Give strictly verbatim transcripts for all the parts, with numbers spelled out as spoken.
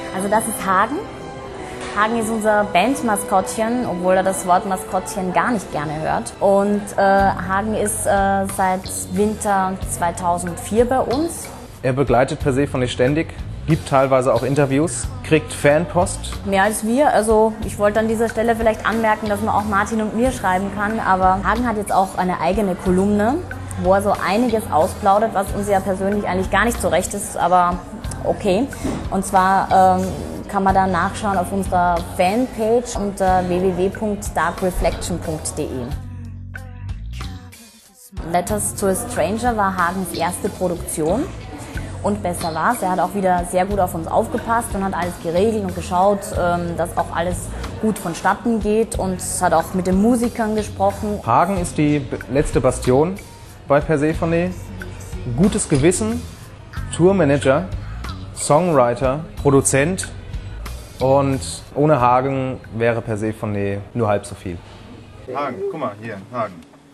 Also das ist Hagen. Hagen ist unser Bandmaskottchen, obwohl er das Wort Maskottchen gar nicht gerne hört. Und äh, Hagen ist äh, seit Winter zweitausendvier bei uns. Er begleitet Persephone ständig, gibt teilweise auch Interviews, kriegt Fanpost. Mehr als wir. Also ich wollte an dieser Stelle vielleicht anmerken, dass man auch Martin und mir schreiben kann. Aber Hagen hat jetzt auch eine eigene Kolumne, wo er so einiges ausplaudert, was uns ja persönlich eigentlich gar nicht so recht ist, aber okay. Und zwar ähm, kann man da nachschauen auf unserer Fanpage unter w w w punkt dark reflection punkt d e. Letters to a Stranger war Hagens erste Produktion. Und besser war's, er hat auch wieder sehr gut auf uns aufgepasst und hat alles geregelt und geschaut, dass auch alles gut vonstatten geht, und hat auch mit den Musikern gesprochen. Hagen ist die letzte Bastion bei Persephone. Gutes Gewissen, Tourmanager, Songwriter, Produzent, und ohne Hagen wäre Persephone nur halb so viel. Hagen, guck mal, hier, Hagen.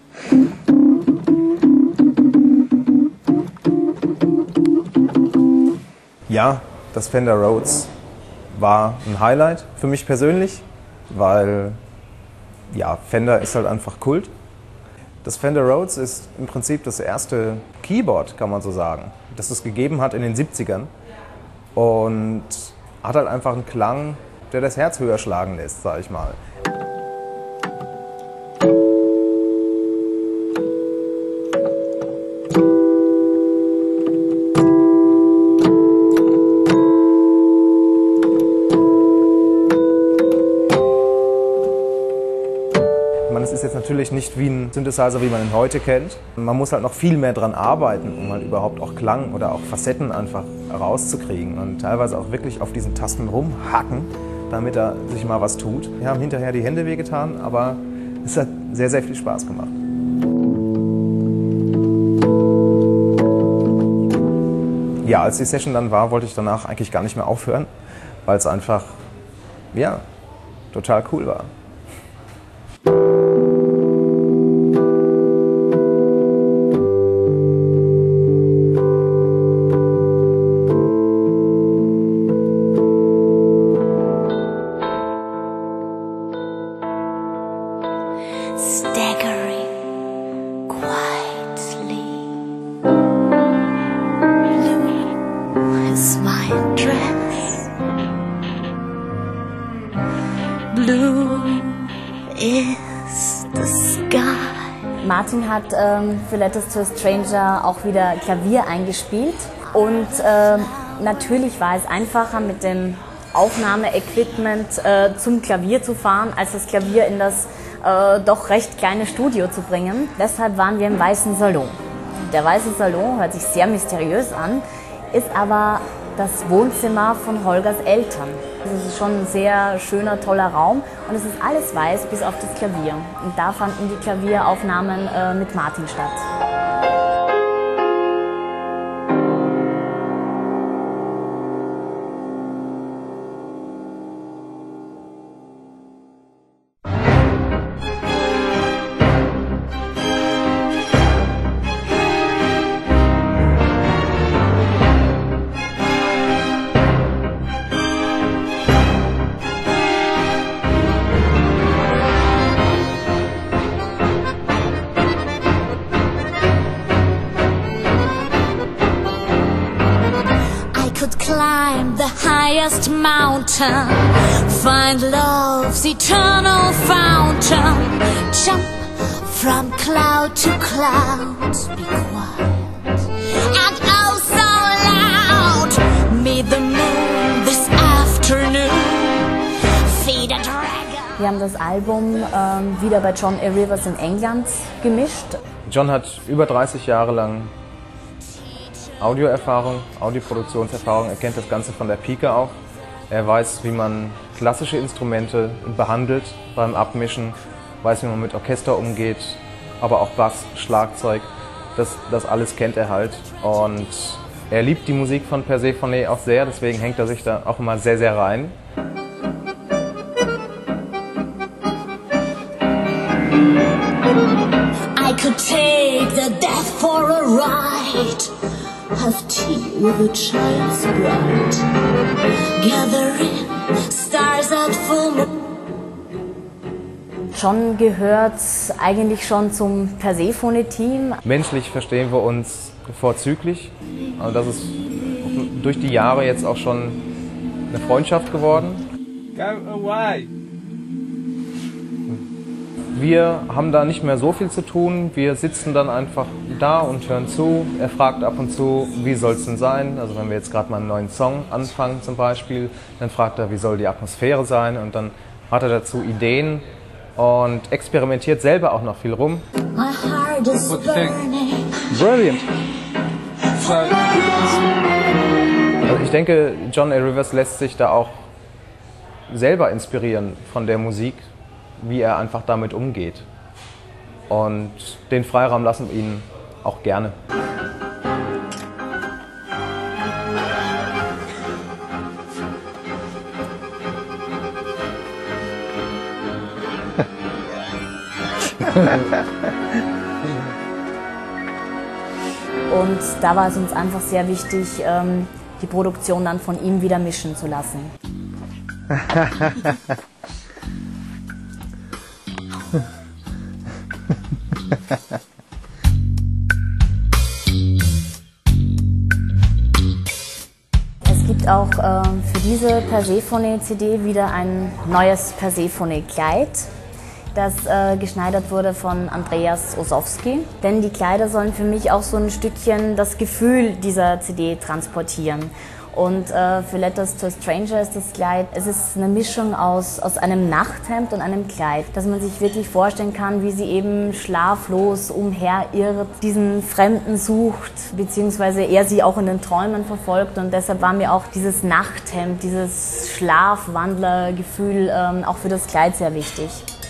Ja, das Fender Rhodes war ein Highlight für mich persönlich, weil ja, Fender ist halt einfach Kult. Das Fender Rhodes ist im Prinzip das erste Keyboard, kann man so sagen, das es gegeben hat in den siebzigern, und hat halt einfach einen Klang, der das Herz höher schlagen lässt, sag ich mal. Es ist jetzt natürlich nicht wie ein Synthesizer, wie man ihn heute kennt. Man muss halt noch viel mehr dran arbeiten, um halt überhaupt auch Klang oder auch Facetten einfach rauszukriegen und teilweise auch wirklich auf diesen Tasten rumhacken, damit da sich mal was tut. Wir haben hinterher die Hände wehgetan, aber es hat sehr, sehr viel Spaß gemacht. Ja, als die Session dann war, wollte ich danach eigentlich gar nicht mehr aufhören, weil es einfach, ja, total cool war. Staggering quietly, blue is my dress, blue is the sky. Martin hat ähm, für Letters to a Stranger auch wieder Klavier eingespielt, und äh, natürlich war es einfacher, mit dem Aufnahmeequipment äh, zum Klavier zu fahren, als das Klavier in das äh, doch recht kleine Studio zu bringen. Deshalb waren wir im Weißen Salon. Der Weiße Salon hört sich sehr mysteriös an, ist aber das Wohnzimmer von Holgers Eltern. Es ist schon ein sehr schöner, toller Raum, und es ist alles weiß bis auf das Klavier. Und da fanden die Klavieraufnahmen äh, mit Martin statt. Climb the highest mountain, find love's eternal fountain, jump from cloud to cloud, be quiet and oh so loud, meet the moon this afternoon, feed a dragon. Wir haben das Album ähm, wieder bei John A. Rivers in England gemischt. John hat über dreißig Jahre lang Audioerfahrung, Audioproduktionserfahrung, er kennt das Ganze von der Pike auf. Er weiß, wie man klassische Instrumente behandelt beim Abmischen, weiß, wie man mit Orchester umgeht, aber auch Bass, Schlagzeug, das, das alles kennt er halt. Und er liebt die Musik von Persephone auch sehr, deswegen hängt er sich da auch immer sehr, sehr rein. I could take the death for a ride. Have tea with a child's bride. Gather John gehört eigentlich schon zum Persephone-Team. Menschlich verstehen wir uns vorzüglich. Also das ist durch die Jahre jetzt auch schon eine Freundschaft geworden. Go away. Wir haben da nicht mehr so viel zu tun. Wir sitzen dann einfach da und hören zu. Er fragt ab und zu, wie soll es denn sein? Also wenn wir jetzt gerade mal einen neuen Song anfangen zum Beispiel, dann fragt er, wie soll die Atmosphäre sein? Und dann hat er dazu Ideen und experimentiert selber auch noch viel rum. My heart is burning. Brilliant. So, Also ich denke, John A. Rivers lässt sich da auch selber inspirieren von der Musik, wie er einfach damit umgeht. Und den Freiraum lassen wir ihn auch gerne. Und da war es uns einfach sehr wichtig, ähm, die Produktion dann von ihm wieder mischen zu lassen. Es gibt auch äh, für diese Persephone-C D wieder ein neues Persephone-Kleid, das äh, geschneidert wurde von Andreas Osowski. Denn die Kleider sollen für mich auch so ein Stückchen das Gefühl dieser C D transportieren. Und äh, für Letters to a Stranger ist das Kleid, es ist eine Mischung aus, aus einem Nachthemd und einem Kleid, dass man sich wirklich vorstellen kann, wie sie eben schlaflos umherirrt, diesen Fremden sucht, beziehungsweise er sie auch in den Träumen verfolgt. Und deshalb war mir auch dieses Nachthemd, dieses Schlafwandlergefühl ähm, auch für das Kleid sehr wichtig.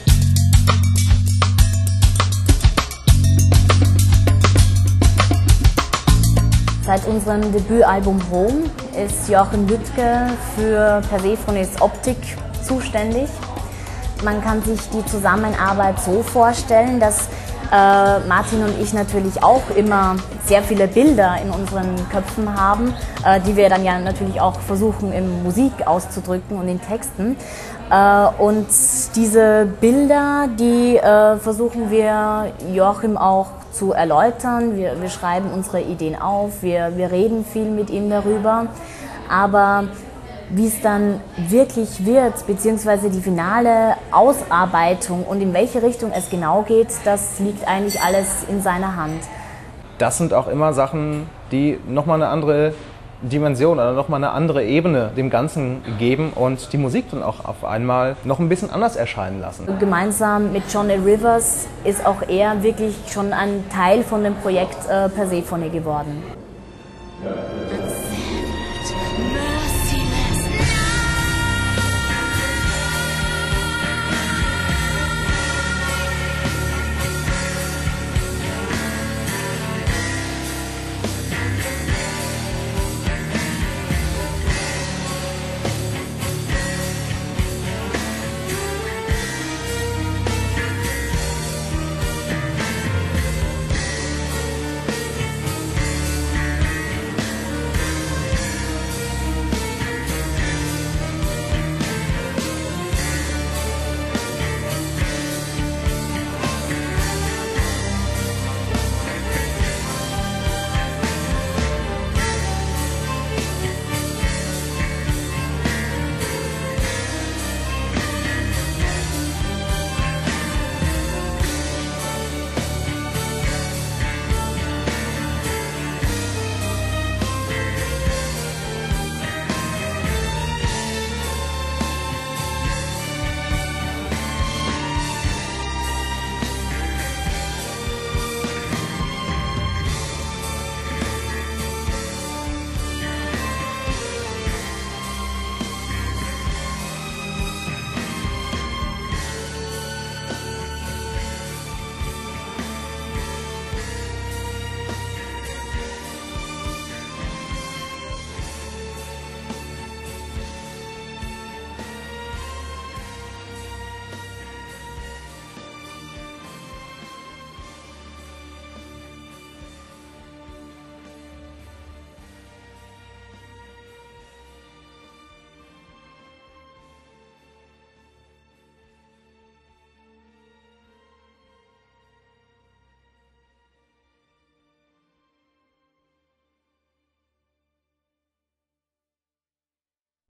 Seit unserem Debütalbum Home ist Joachim Lüttke für Persephones Optik zuständig. Man kann sich die Zusammenarbeit so vorstellen, dass äh, Martin und ich natürlich auch immer sehr viele Bilder in unseren Köpfen haben, äh, die wir dann ja natürlich auch versuchen in Musik auszudrücken und in Texten. Äh, und diese Bilder, die äh, versuchen wir Joachim auch zu erläutern. Wir, wir schreiben unsere Ideen auf, wir, wir reden viel mit ihm darüber, aber wie es dann wirklich wird, beziehungsweise die finale Ausarbeitung und in welche Richtung es genau geht, das liegt eigentlich alles in seiner Hand. Das sind auch immer Sachen, die nochmal eine andere Dimension oder nochmal eine andere Ebene dem Ganzen geben und die Musik dann auch auf einmal noch ein bisschen anders erscheinen lassen. Gemeinsam mit John A. Rivers ist auch er wirklich schon ein Teil von dem Projekt äh, Persephone geworden. Ja.